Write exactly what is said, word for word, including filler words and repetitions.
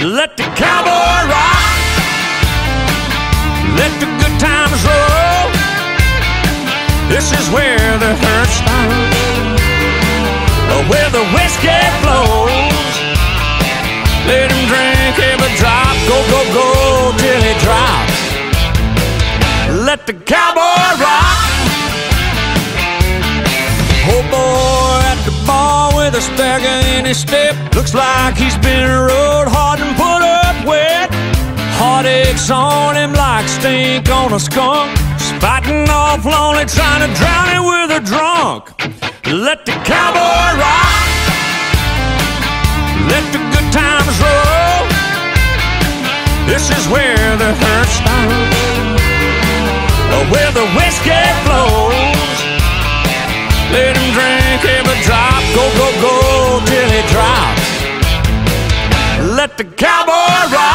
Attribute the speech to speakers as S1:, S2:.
S1: Let the cowboy rock. Let the good times roll. This is where the hurt starts, where the whiskey flows. Let him drink every drop. Go, go, go till he drops. Let the cowboy rock. Oh boy at the bar with a stagger in his step. Looks like he's been rode hard and put up wet. Heartaches on him like stink on a skunk. Spouting off lonely, trying to drown it with a drunk. Let the cowboy rock. Let the good times roll. This is where the hurt starts, where the whiskey flows. Let him drink every drop. Go, go, go till he drops. Let the cowboy rock.